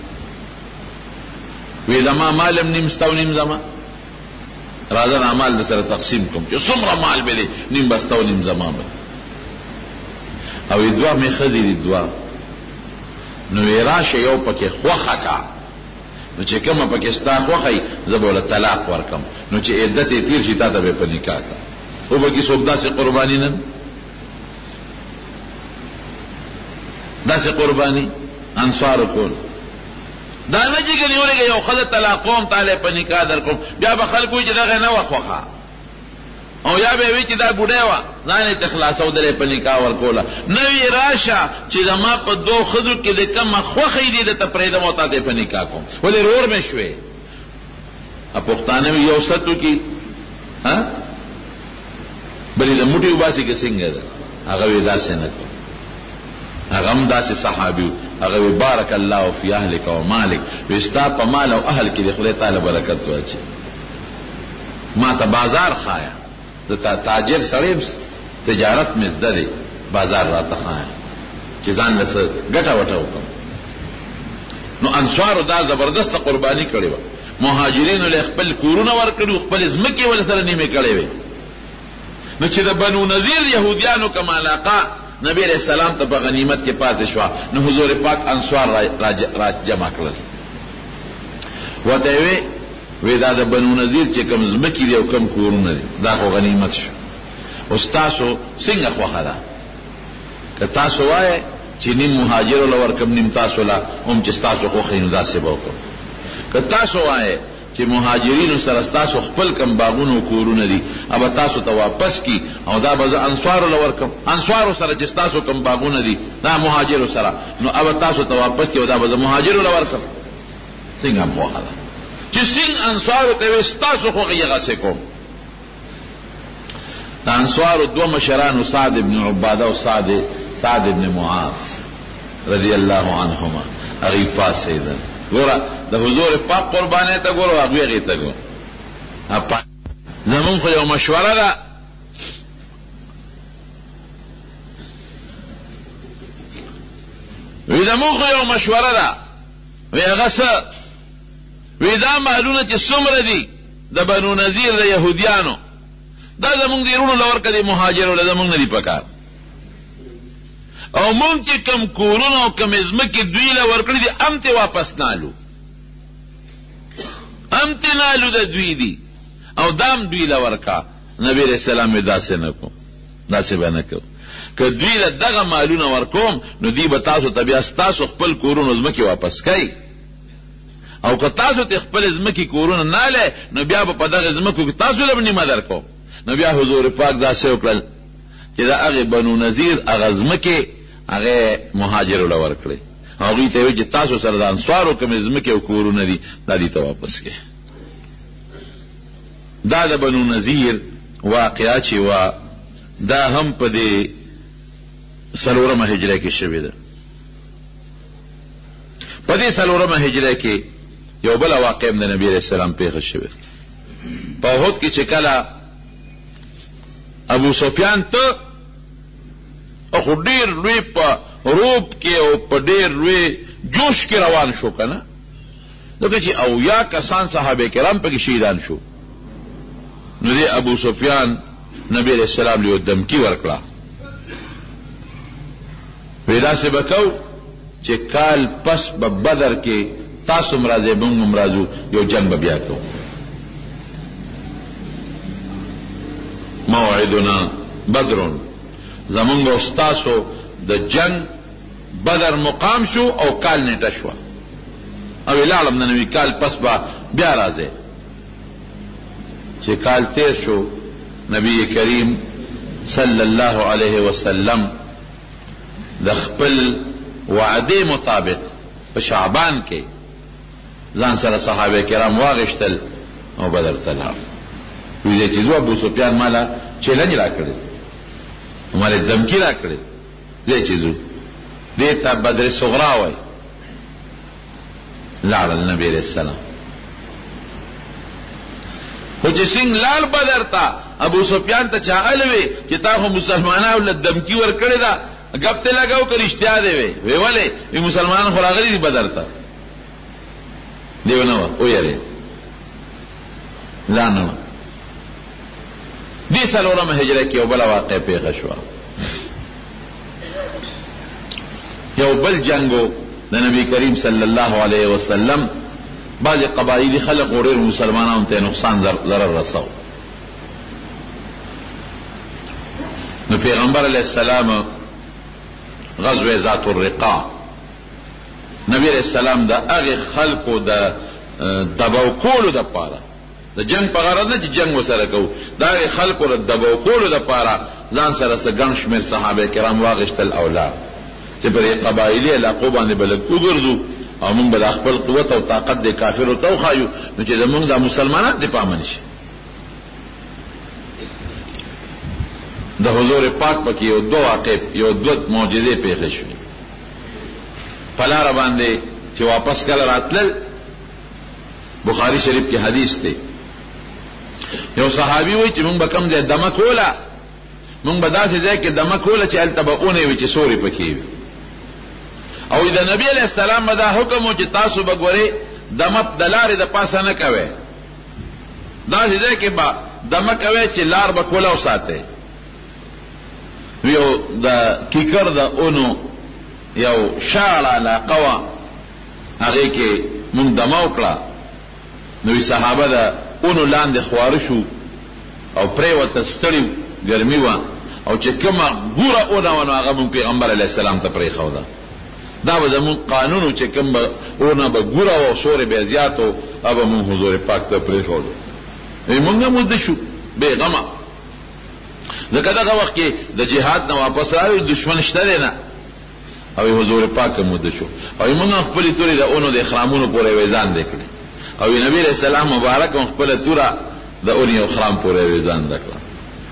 وی زما مالم نیم ستو نیم زما راځه اعمال سره تقسیم کوم چې څومره مال به نیم بستو نیم زما به او دوا می خدي دوا نو راشه یو پکې خوخه کا نو چې کومه پاکستان خوخی زبوله طلاق ورکم نو چې عدت تیر شي تا ته به په نکاح کا او به کی څوک داسې قربانی نن داسې قربانی انصار کول دا نه چې ګنیولې یو خدای طلاق قوم تعالی په نکاح در کوم بیا به خلکو چې دغه نه وخوخه او یا به وی چې دا بوډه وا ځان ته خلاصو درې په نکاح ورکوله نوې راشه چې زما په دوه خذو کې د کم خوخې دي د تپریده موتا ته په نکاح کوم ولې رور مې شوې ا پښتانه یو ستو کې ها بلې د موټي وباسي کې څنګه ده هغه وی داسې نه کوي هغه هم داسې صحابي هغه وی بارک الله فی اهلک و مالک وستا په مال او اهل کې د خدای تعالی برکت واچي ما ته بازار خایا د تاجر سره تجارت مزده دی بازار راته خایا چې ځان له ګټه وټه وکم نو انصار دا زبردست قربانی کړی و مهاجرین له خپل کورونه ورکړو خپل ځمکې ول سره نیمه کړی وي نو چې د بنو نذیر يهوديانو کما لاقا نبی علیہ السلام ته په غنیمت کې پاتې شو نو حضور پاک انصار را جمع کړل وته وی دا د بنو نذیر چې کوم ځمکې دی او کوم کورونه دي دا خو غنیمت شو او تاسو څنګه خوخه ده که تاسو وایئ چې نیم مهاجرو له ورکم نیم تاسو له هم چې ستاسو خوښ نو داسې به وکړو. که تاسو وایئ چې مهاجرینو سره ستاسو خپل کم باغونه او کورونه دي ابا تاسو ته واپس کی او دا به انصارو له ورکم انصارو سره چې ستاسو کم باغونه دي دا مهاجرو سره نو ابا تاسو ته واپس کی او دا به مهاجرو له ورکم. څنګه موخه ده چې څنګه انصارو ته ستاسو خو یې غسه کوم. د انصارو دوه مشرانو سعد ابن عباده او سعد ابن معاذ رضی الله عنهما هغه پاسیدل ګوره د حضور پاک قربانه ته ګوره هغه غي ته ګوره اپا زمون خو یو مشوره ده وی زمون خو یو مشوره ده وی هغه څه وی دا مالونه چې څومره دي د بنو نذیر د يهوديانو دا زمونږ دیرونو لور کدي مهاجرو له زمونږ نه دي پکار او مونږ چې کم کورونو او کم ازمکې دوی له ورکړي دي امته واپس نالو د دوی دي او دام دوی له ورکا. نبی رسول الله داسې نه کو داسې به نه کو که دوی له دغه مالونه ورکوم نو دی به تاسو ته بیا ستاسو خپل کورونو ازمکې واپس کوي او که تاسو ته خپل ازمکې کورونه نه لې نو بیا به په دغه ازمکو کې تاسو له نیمه درکو. نو بیا حضور پاک داسې وکړل چې دا هغه بنو نذیر هغه ازمکې هغه مهاجرو له ورکړي هغه ته وی چې تاسو سره د انصارو کوم ازمکې او کورونه دي دا دي ته واپس کړي. دا د بنو نذیر واقعا چې وا دا هم په دې سلورمه هجره کې شوې ده. په دې سلورمه هجره کې یو بل واقع د نبی رسول الله پیښه شوې په احد کې چې کله ابو سفیان ته او ډیر لوی په روب کې او په ډیر لوی جوش کې روان شو کنه دغه چې او یا کسان صحابه کرام په کې شهیدان شو. نو دی ابو سفیان نبی رسول الله له دمکی ورکړه ویدا سے بکاو چې کال پس په بدر کې تاسو مرزه بم مرزو یو جنگ بیا کو موعدنا بدرون زمونږ استاسو د جنگ بدر مقام شو او کال نیټه شو او العالم نوی کال پس بیا راځي چې کال تیر شو نبی کریم صلی الله علیه وسلم د خپل وعده مطابق په شعبان کې ځان سره صحابه کرام واغشتل او بدر ته لاړ. وی دې چې ابو سفیان مالا چیلنج را کړی مالا دمکی را کړی دې چې زو دې ته بدر صغرا وای لاړ نبی رسول الله خو چې څنګه لال بدر ته ابو سفیان ته چاغلوي چې تا خو مسلمانانو له دمکی ور کړی دا غب ته لگاو که رښتیا دی وی ولې وی مسلمان خو راغلي دي بدر ته دیو نو او یاره لا نه دې سلورمه هجره کې یو بل واقع پیښ شو. یو بل جنگو د نبی کریم صلی الله علیه وسلم بعض قبایلی خلق اور مسلمانانو ته نقصان ضرر رساو. نو پیغمبر علیہ السلام غزوه ذات الرقاع نبی علیہ السلام دا هغه خلقو د دباو کولو د پاره د جنگ په غرض نه چې جنگ وسره کو دا هغه خلقو د دباو کولو د پاره ځان سره څنګه شمیر صحابه کرام واغشتل اولاد چې پر قبایلی علاقو باندې بلک وګرځو او موږ بل خپل قوت او طاقت د کافرو ته خایو نو چې زمونږ د مسلمانانو د پامن شي. د حضور پاک پکې یو دوه واقع یو دوه معجزې پیښې شوې په لار باندې چې واپس کله راتلل. بخاری شریف کې حدیث دی یو صحابي وایي چې موږ به کوم ځای دمه کوله موږ به داسې ځای کې دمه کوله چې هلته به اونې وي چې سوري پکې وي او د نبی علیہ السلام به دا حکم و چې تاسو به ګورئ دمه د لارې د پاسه نه کوئ داسې ځای کې به دمه کوئ چې لار به کوله وساتئ. یو د کیکر د اونو یو شاړه علاقه وه هغې کې مونږ دمه وکړه نو صحابه د اونو لاندې خواره شو او پرېوته ستړي ګرمي وه او چې کومه ګوره اونه هغه مونږ پیغمبر علیه السلام ته پرېښوده. دا به زمونږ قانون چې کوم به اونه به ګوره او سورې به زیات و هغه به مونږ حضور پاک ته پرېښودو. مونږ مده شو بې غمه. ځکه دغه وخت کې د جهاد نه واپس راوي دشمن شته دی نه، او حضور پاک مده شو او مونږ خپلې تورې د اونو د اخرامونو پورې ویزان دی کړې او نبی علیہ السلام مبارک هم خپله توره د اونې او اخرام پورې ویزان ده کړه.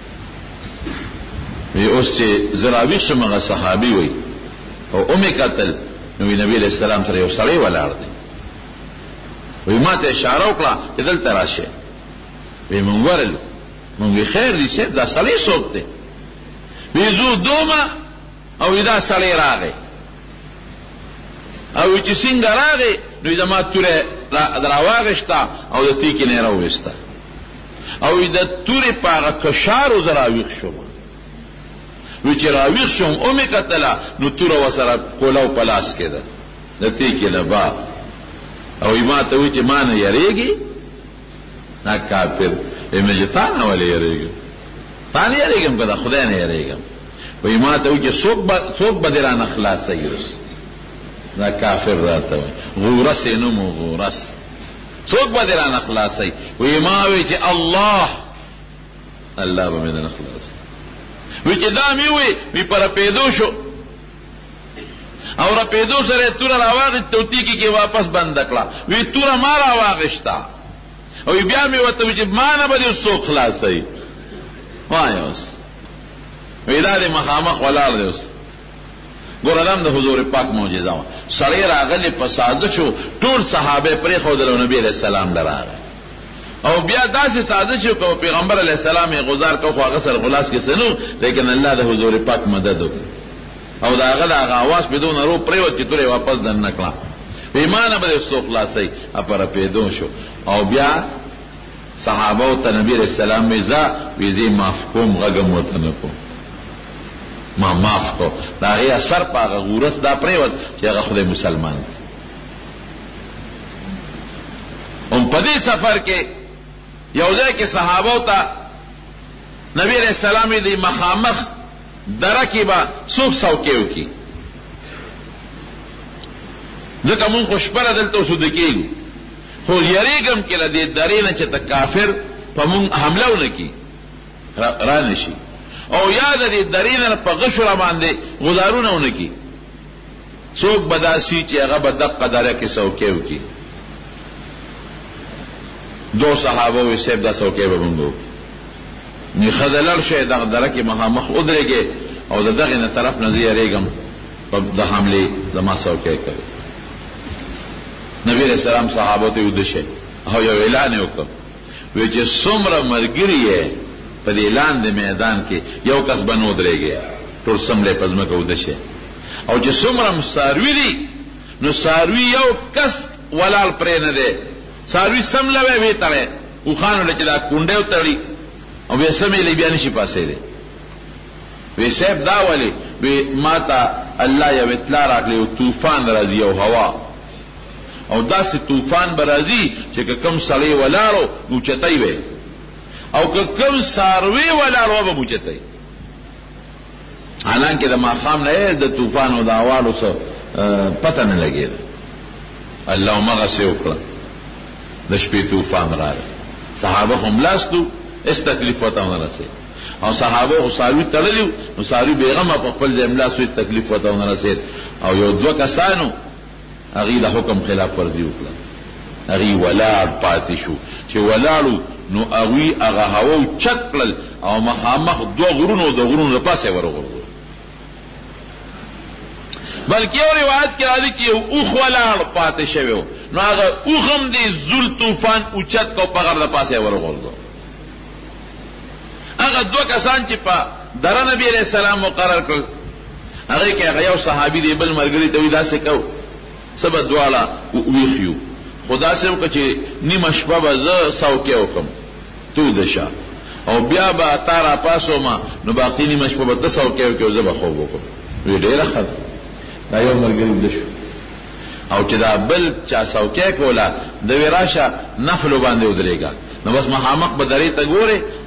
وی اوس چې زه راویښ شم هغه صحابي وی او مې کتل نو نبی علیہ السلام سره یو سړی ولاړ دی. وی ما ته اشاره وکړه چې دلته راشه. وی مونږ ورلو. مونږ وی خیر دی صاحب دا سړی څوک دی؟ وی زو دومه او دا سړی راغی او چې څنګه راغی نو زما توره راواغشته او د تیکې نه راوویسته او د تورې په هغه کشارو زه راویښ شوم. وی چې راویښ شوم او مې کتله نو توره ورسره کولاو په لاس کې ده د تیکې نه با او ما ته وی چې ما نه یریږي دا کافر. مې چې تا نه ولې یریږم؟ تا نه یریږم که د خدای نه یریږم. وی ما ته وی چې څوک به دې رانه خلاصوي اوس؟ دا کافر راته وی غورس یې نوم غورس څوک به دې رانه خلاصوي؟ وی ما وی چې الله به مې نه خلاصوي. وی چې دا مې وی په رپېدو شو او رپېدو سره توره راواغېست او تیکې کې واپس بنده کړه. وی توره ما راواغېسته او بیا مې ورته وی چې ما نه به دې څوک خلاصوي؟ وایه اوس وی دا دې مخامخ ولاړ دی. اوس ګوره دا هم د حضور پاک معجزه وه. سړی راغلی په سازشو ټول صحابه پرېښودل او نبي علیه السلام له راغی او بیا داسې سازش وکړو پیغمبر علیه السلام یې غزار کړ خو هغه سره غلاس کې څه نه لیکن الله د حضور پاک مدد وکړ او د هغه د هغه اواز بدون رو پرېوت چې تورې واپس دننه کړه. وی ما نه به دې څوک خلاصوي په رپېدو شو او بیا صحابو ته نبی علیه السلام وی ځه وی زه معاف کوم غږم ورته نه کوم ما معاف کو. دا هغې اثر په هغه غورس دا پرېوت چې هغه خدای مسلمان دی. هم په دې سفر کې یو ځای کې صحابو ته نبی علیہ السلام دی مخامخ دره کې به څوک څوکۍ وکړي ځکه مونږ خو شپه دلته اوسېده کېږو خو یریږم کې له دې درې نه چې ته کافر په مونږ حمله ونه کړي را نه شي او یا د دې درې نه په غشو را باندې غزارونه ونه کړي. څوک به داسي چې هغه به دقه دره کې څوکۍ وکړي. دو صحابه وی صاحب دا څوکۍ به مونږ وکړو. نو ښځه لړ شئ دغه دره کې مخامخ ودرېږئ او د دغې نه طرف نه زه یریږم د حملې زما څوکۍ کوي. نبی علیہ السلام صحابو ته ویده شئ او یو اعلان یې وکړ وی چې څومره ملګري یې په دې لاندې میدان کې یو کس به نه ودرېږي ټول سملې په ځمکه وده شئ او چې څومره څاروي دي نو څاروي یو کس ولاړ پرې نه دی څاروي سمله به ویې تړی اوښانو له چې دا کونډۍ وتړي او بیا سمې بیا نشي پاسېدی. وی صاحب دا ولې؟ وی ما ته الله یو اطلاع راکړې یو طوفان راځي یو هوا او داسې طوفان به راځي چې که کوم سړی ولاړو نو اوچتی وی او که کوم څاروي ولاړ و به اوچتی. حالانکې د ماښام نه د طوفان او د هوالو څه پته نه لګېده. الله همغسې وکړه د شپې طوفان راغی صحابه هم لاستو اس تکلیف ورته ونه رسېد او صحابه خو څاروي تړلي نو څاروي بېغمه په خپل ځای ملا سو تکلیف ورته ونه رسېد او یو دوه کسانو هغې د حکم خلاف ورزي وکړه هغې ولاړ پاتې شو چې ولاړو نو هغوی هغه هوا چت کړل او مخامخ دوه غرونو د غرونو د پاسه ورغورځول. بلکې یو روایت کې راځي چې یو اوښ ولاړ پاتې شوی و نو هغه اوښ هم دې زول طوفان اوچت کو په غر د پاسه ورغورځول. هغه دوه کسان چې په دره نبی علیہ السلام مقرر کړل هغې کې هغه یو صحابي دی بل ملګري ته وایي داسې کوو څه به دواړه ویښ یو خو داسې وکړه چې نیمه شپه به زه څوکۍ وکړم ته ویده شه او بیا به تا را پاسومه نو باقي نیمه شپه به ته څوکۍ وکړې او زه به خوب وکړم. وی ډېره ښه ده. دا یو ملګري ویده شو او چې دا بل چا څوکۍ کوله د وی راشه نفلو باندې ودرېږه نو بس مخامخ به درې ته ګورې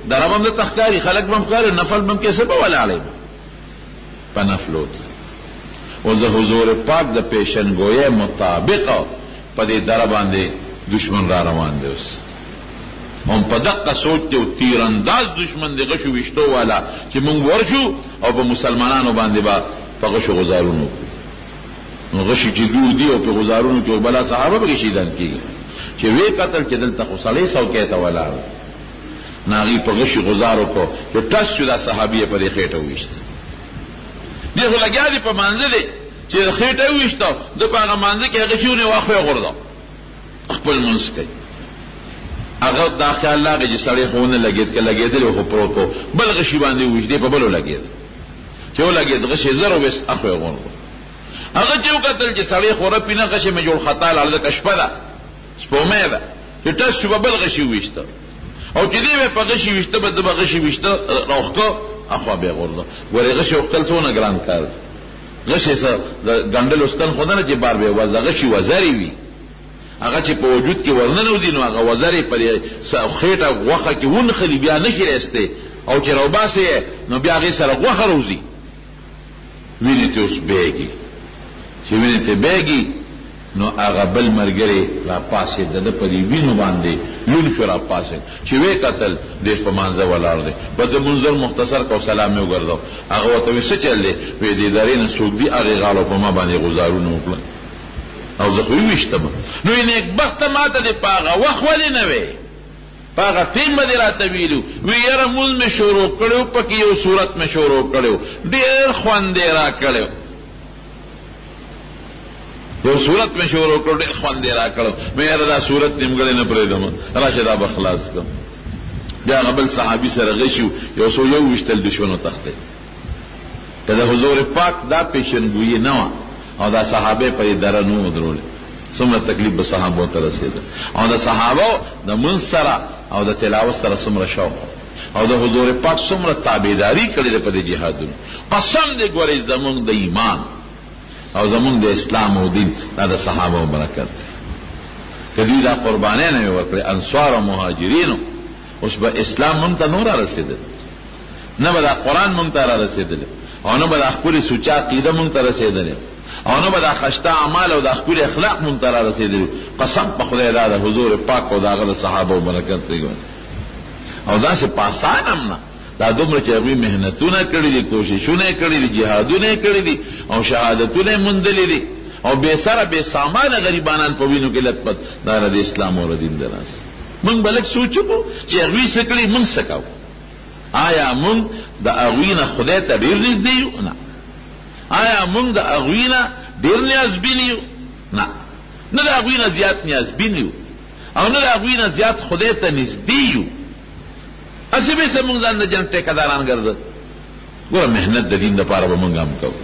دربم د تخکاری خلق بم کار نفل بم کیسه په ولاړې په نفلوت او زه حضور پاک د پیشنګوی مطابق په دې در باندې دشمن را روان دی اوس هم په دقه سوچ ته تیرانداز دشمن دی غشو وشتو والا چې مونږ ورشو او په مسلمانانو باندې با په غشو غزارونو نو غشي چې دی او په غزارونو کې بلا صحابه به شهیدان کیږي چې وی قتل چې دلته خو صلی سو کې ته ولا ناغي په غشي غزارو کو چې تاسو شو د صحابیه په خېټه وښت دی خو لګیا دی په منځ دی چې خېټه وښت د هغه منځ کې هغه شونه واخو غورځو خپل منځ کې هغه دا خیال لاګي چې سړی خونه لګید کې لګیدل خو پروتو بل غشي باندې وښدي په بلو لګید چې ولګید غشي زرو وس اخو غورځو هغه چې وکتل چې سړی خوره پینه غشي مې جوړ خطا لاله کشپه ده سپومه ده چې تاسو په بل غشي وښته او چې دې په غشي وښته به د غشي وښته راوخته اخو به غورځو ورې غشي وکتل څونه ګران کار غشي سره د ګندل واستن خدانه چې بار به وځه غشي وزري وي هغه چې په وجود کې ورننه ودی نو هغه وزري پر خېټه غوخه کې ون خلی بیا نه کېسته او چې روباسه نو بیا غي سره غوخه روزي ویني ته اوس بیګي چې ویني ته بیګي نو هغه بل مرګري را پاسه د پری وینو باندې لون شو را پاسه چې وې قتل دیش په مانزه ولاړ دی په د منظر مختصر کو سلام یې وګرځاو هغه وته څه چل دی وې دې دارین سعودي هغه غالو په ما باندې گزارونه وکړه او زه خو وښتم نو یې نیک بخت ماته دی پاغه وخولې نه وې پاغه تیم باندې راته ویلو وی یاره مول می شروع کړو پکې یو صورت می شروع کړو ډېر خواندې را کړو یو صورت میں شروع کړو ډېر خوان دی را کړو مې دا صورت نیمګړې نه پرېدم راشه دا بخلاص کوم بیا قبل صحابي سره غشو یو سو یو وشتل دشمنو تخته کله حضور پاک دا پیشنګوئی نه او دا صحابه په درنو درول څومره تکلیف به صحابو ته رسیدل او دا صحابه د من سره او د تلاوت سره څومره شوق او د حضور پاک څومره تابعداري کړې په دې جهادونو قسم دې ګورې زمونږ د ایمان او زمونږ د اسلام او دین دا د صحابه او برکت کدی دا قربانه نه ورکړي انصار او مهاجرین اوس به اسلام مونږ ته نور رسیدل نه به دا قران مونږ ته رسیدل او نه به دا خپل سوچا عقیده مونږ ته رسیدل او نه به دا خشته اعمال او دا خپل اخلاق مونږ ته رسیدل قسم په خدای دا د حضور پاک او دا د صحابه او برکت دی او دا سه پاسان هم نه دا دومره چې هغوی محنتونه کړي دي کوششونه کړي دي جهادونه کړي دي او شهادتونه مندلې دي او بے سره بے سامانه غریبانان په وینو کې لطفت دا د اسلام او دین دراس موږ بلک سوچو چې هغوی څه کړي موږ څه کوو آیا موږ د هغوی نه خدای ته ډېر نږدې یو نه آیا موږ د هغوی نه ډېر نیازبین یو نه نه د هغوی نه زیات نیازبین یو او نه د هغوی نه زیات خدای ته نږدې یو اسی به سمون ځان د جنت ټیکداران ګرځي ګوره مهنت د دین لپاره به مونږ هم کوو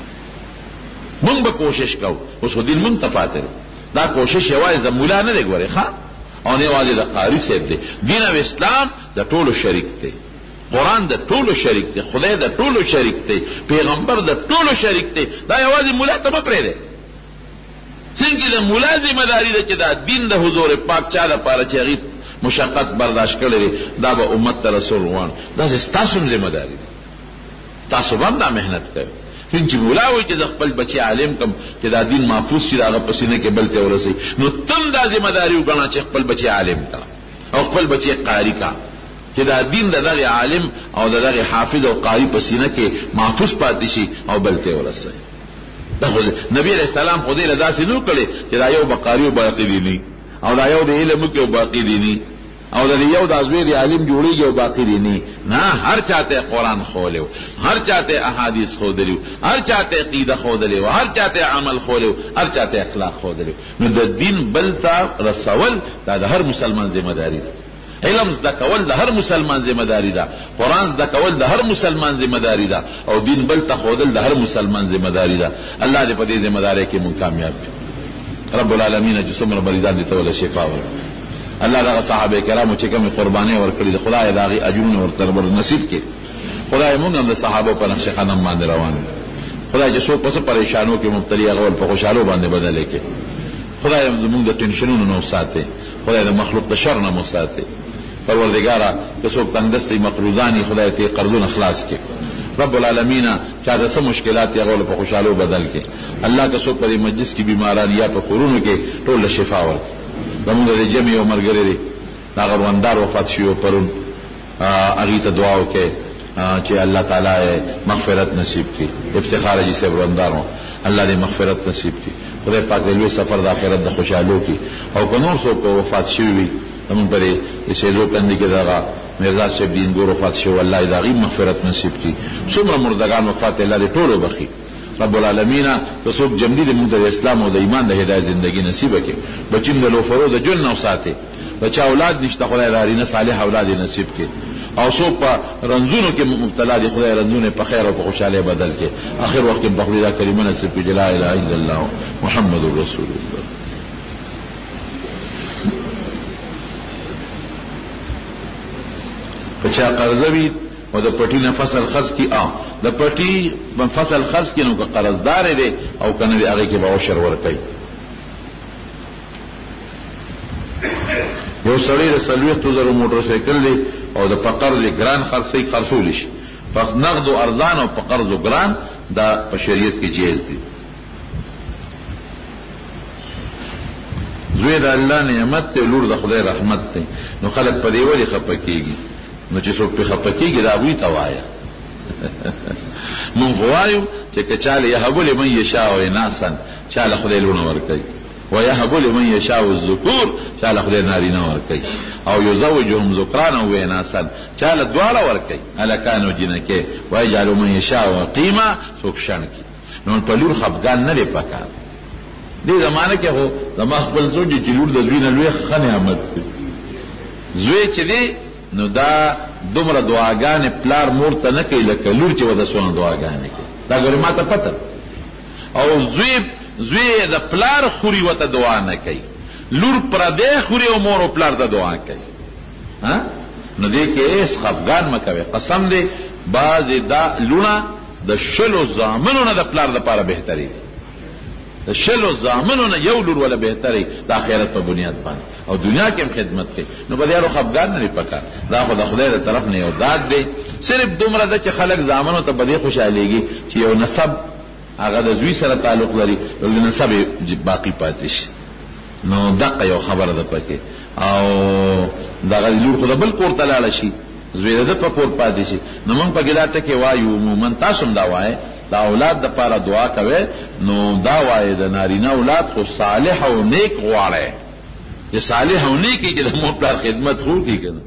مونږ به کوشش کوو اوس خو دین مونږ ته پاتې دا کوشش یوازې د مولا نه دی ګوره ښا او نه یوازې د قاری صاحب دی دین او اسلام د ټولو شریک دی قرآن د ټولو شریک دی خدای د ټولو شریک دی پیغمبر د ټولو شریک دی دا یوازې مولا ته مه پرېږدئ څنګه د مولا ذمہ داري ده چې دا دین د حضور پاک چا لپاره چې هغې مشقت برداشت کړی دا به امت ته رسول غواړي دا ستاسو ذمہ داری ده تاسو هم دا محنت کوئ څنګه چې مولا وایي چې د خپل بچی عالم کم چې دا دین محفوظ شي د هغه په سینه کې بل ته ورسوي نو تم دا ذمہ داري وګڼه چې خپل بچی عالم کا او خپل بچی قاری کا چې دا دین د دغه عالم او د دغه حافظ او قاری په سینه کې محفوظ پاتې شي او بل ته ورسوي دا نبی علیہ السلام خو دې له داسې نو کړي چې دا یو بقاری او باقی دي او دا یو د علم کې او باقی دي او دا یو د ازویر عالم جوړیږي او باقی دي نه هر چاته قرآن خولیو هر چاته احادیث خودلیو هر چاته عقیده خودلیو هر چاته عمل خولیو هر چاته اخلاق خودلیو نو د دین بلتا رسول دا د هر مسلمان ذمہ داری ده علم زده کول د هر مسلمان ذمہ داری ده قرآن زده کول د هر مسلمان ذمہ داری ده او دین بلتا خودل د هر مسلمان ذمہ داری ده الله دې په دې ذمہ داری کې مونږ کامیاب کړي رب العالمین چې څومره مریضان دي ته ول شفا ورکړي الله دا صحابه کرامو چې کوم قرباني ورکړي د خدای داغي اجرونه ورته نصیب کړي خدای موږ هم د صحابه په نقش قدم باندې روان دي خدای چې څو پس پریشانو کې مبتلا غول په خوشاله باندې بدل کړي خدای موږ د ټینشنونو نه ساتي خدای د مخلوق د شر نه مو ساتي پروردگارا که څوک تنگدستي مقروضانی خدای ته قرضون اخلاص کې رب العالمین چا د څه مشکلات یې غول په خوشاله بدل کې الله که څوک په مجلس کې بیماران یا په کورونو کې ټول شفا ورکړي زموږ د جمع او مرګري دا غرواندار وفات شو پرون هغه ته دعا وکړي چې الله تعالی مغفرت نصیب کړي افتخار جی سے غرواندارو الله دې مغفرت نصیب کړي خدای پاک دې لوی سفر د آخرت د خوشاله کړي او په نور څوک وفات شوی وي زموږ پرې سیدو کندي کې دا مرزا صاحب دین ګور وفات شو الله دې غي مغفرت نصیب کړي څومره مردگان وفات الله دې ټولو بخي رب العالمین که څوک جمدی د موږ د اسلام او د ایمان د هدایت ژوندۍ نصیب کړي بچیم د لوفرو د جن او ساتي بچا اولاد نشته خدای لارینه صالح اولاد نصیب کړي او څوک په رنځونو کې مبتلا دي خدای رنځونه په خیر او په خوشاله بدل کړي اخر وخت په خدای کلمه نصیب کړي لا اله الا الله محمد رسول الله پچا قرضوی او د پټی نه فصل خرڅ کی د پټی فصل خرڅ کینو که قرضدار دی او کنه هغه کې به عشر ورکړي یو سړی د سلويختو زره موټر سایکل دی او د فقر دی ګران خرڅي خرڅول شي فقط نقد او ارزان او په قرض او ګران دا په شریعت کې جایز دي زوی د الله نعمت ته لور د خدای رحمت ته نو خلک په دی ولی خپکیږي نو چې څوک په خپکیږي دا وی توایا مونږ وایو چې کچاله يهب لمن يشاء اناسا چاله خدای لونه ور کوي ويهب لمن يشاء الذكور چاله خدای نارینه ور کوي او یزوجهم ذکرانا و اناسا چاله دواړه ور کوي الکانو جنکه ويجعل من يشاء قیما څوک شان کی نو په لور خفقان نه پکا دې زمانه کې هو زما خپل زوج چې لور د زوینه لوی خنه آمد زوی چې دی نو دا دومره دعاګانې پلار مور ته نه کوي لکه لور چې ودا سونه دعاګانې کوي دا ګورې ماته پته او زوی د پلار خوري وته دعا نه کوي لور پر دې خوري او مور او پلار ته دعا کوي ها نو دې کې اس خفقان مکوي قسم دې باز دا لونه د شلو زامنو نه د پلار لپاره بهتري دي د شلو زامنو نه یو لور ولا بهتري د آخرت په بنیاد باندې او دنیا کې هم خدمت کوي نو به یارو خفقان نه پکا دا خدای د طرف نه یو داد دی صرف دومره د چې خلک زامنو ته بده خوشاليږي چې یو نسب هغه د زوی سره تعلق لري او د نسب باقی پاتې شي نو دغه یو خبره ده پکې او دا لور خدای بل کور ته لاړ شي زوی د په کور پاتې شي نو موږ په ګلاته کې وایو عموما تاسو هم دا وایي دا اولاد د پاره دعا کوي نو دا وایي د نارینه اولاد خو صالح او نیک غواړي چې صالح او نیک کې د مو پر خدمت خو کوي